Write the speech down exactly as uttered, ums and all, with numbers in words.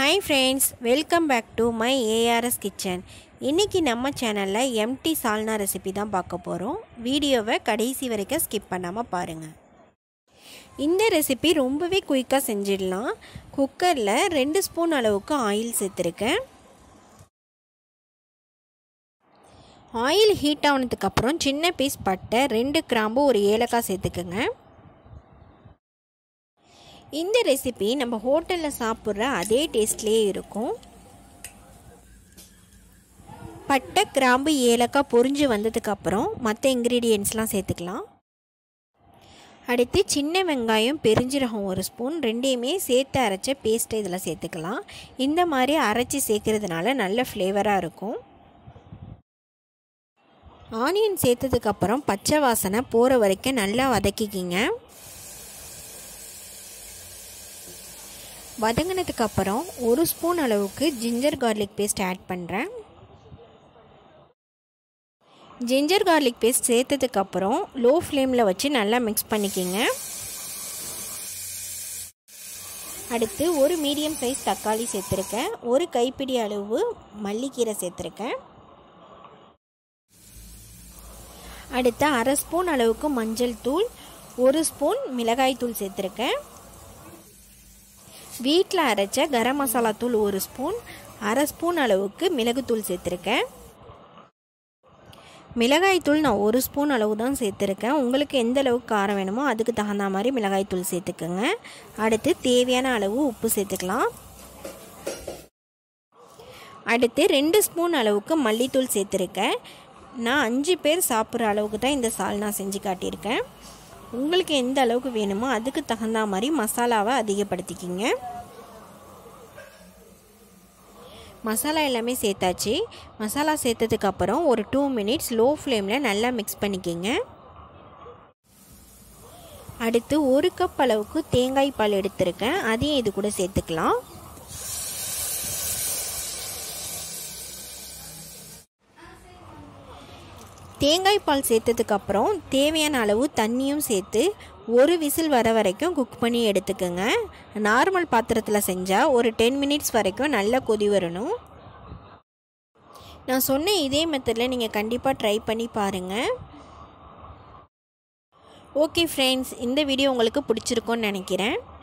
Hi friends, welcome back to my A R S kitchen. இன்னைக்கு நம்ம சேனல்ல M T Salna recipe தான் பார்க்க போறோம். வீடியோவை கடைசி வரைக்கும் ஸ்கிப் பண்ணாம பாருங்க. இந்த ரெசிபி ரொம்பவே குயிக்கா செஞ்சிடலாம். குக்கர்ல ரெண்டு ஸ்பூன் அளவுக்கு ஆயில் சேர்த்திருக்கேன். ஆயில் ஹீட் ஆனதுக்கு அப்புறம் சின்ன பீஸ் பட்டை, ரெண்டு கிராம்பு, ஒரு ஏலக்காய் சேர்த்துக்கங்க. இந்த ரெசிபி நம்ம ஹோட்டலில் சாப்பிட்ற அதே டேஸ்ட்லேயே இருக்கும். பட்டை, கிராம்பு, ஏலக்காய் பொரிஞ்சு வந்ததுக்கப்புறம் மற்ற இன்க்ரீடியன்ட்ஸ்லாம் சேர்த்துக்கலாம். அடுத்து சின்ன வெங்காயம், பெருஞ்சீரகம் ஒரு ஸ்பூன், ரெண்டையுமே சேர்த்து அரைச்ச பேஸ்ட்டை இதில் சேர்த்துக்கலாம். இந்த மாதிரி அரைச்சி சேர்க்குறதுனால நல்ல ஃப்ளேவராக இருக்கும். ஆனியன் சேர்த்ததுக்கப்புறம் பச்சை வாசனை போகிற வரைக்கும் நல்லா வதக்கிக்கிங்க. வதங்கினதுக்கு அப்புறம் ஒரு ஸ்பூன் அளவுக்கு ஜிஞ்சர் கார்லிக் பேஸ்ட் ஆட் பண்ணுறேன். ஜிஞ்சர் கார்லிக் பேஸ்ட் சேர்த்ததுக்கப்புறம் லோ ஃப்ளேமில் வச்சு நல்லா மிக்ஸ் பண்ணிக்கிங்க. அடுத்து ஒரு மீடியம் சைஸ் தக்காளி சேர்த்துருக்கேன். ஒரு கைப்பிடி அளவு மல்லிக்கீரை சேர்த்துருக்கேன். அடுத்து அரை ஸ்பூன் அளவுக்கு மஞ்சள் தூள், ஒரு ஸ்பூன் மிளகாய் தூள் சேர்த்துருக்கேன். வீட்டில் அரைச்ச கரம் மசாலா தூள் ஒரு ஸ்பூன், அரை ஸ்பூன் அளவுக்கு மிளகுத்தூள் சேர்த்துருக்கேன். மிளகாய் தூள் நான் ஒரு ஸ்பூன் அளவு தான் சேர்த்துருக்கேன். உங்களுக்கு எந்த அளவுக்கு காரம் வேணுமோ அதுக்கு தகுந்த மாதிரி மிளகாய் தூள் சேர்த்துக்கோங்க. அடுத்து தேவையான அளவு உப்பு சேர்த்துக்கலாம். அடுத்து ரெண்டு ஸ்பூன் அளவுக்கு மல்லித்தூள் சேர்த்துருக்கேன். நான் அஞ்சு பேர் சாப்பிட்ற அளவுக்கு தான் இந்த சால்னா செஞ்சு காட்டியிருக்கேன். உங்களுக்கு எந்த அளவுக்கு வேணுமோ அதுக்கு தகுந்த மாதிரி மசாலாவை அதிகப்படுத்திக்கிங்க. மசாலா எல்லாமே சேர்த்தாச்சு. மசாலா சேர்த்ததுக்கப்புறம் ஒரு டூ மினிட்ஸ் லோ ஃப்ளேமில் நல்லா மிக்ஸ் பண்ணிக்கிங்க. அடுத்து ஒரு கப் அளவுக்கு தேங்காய் பால் எடுத்திருக்கேன். அதையும் இது கூட சேர்த்துக்கலாம். தேங்காய் பால் சேர்த்ததுக்கப்புறம் தேவையான அளவு தண்ணியும் சேர்த்து ஒரு விசில் வர வரைக்கும் குக் பண்ணி எடுத்துக்கோங்க. நார்மல் பாத்திரத்தில் செஞ்சால் ஒரு டென் மினிட்ஸ் வரைக்கும் நல்லா கொதி வரணும். நான் சொன்ன இதே மெத்தடில் நீங்கள் கண்டிப்பாக ட்ரை பண்ணி பாருங்கள். ஓகே ஃப்ரெண்ட்ஸ், இந்த வீடியோ உங்களுக்கு பிடிச்சிருக்கும்னு நினைக்கிறேன்.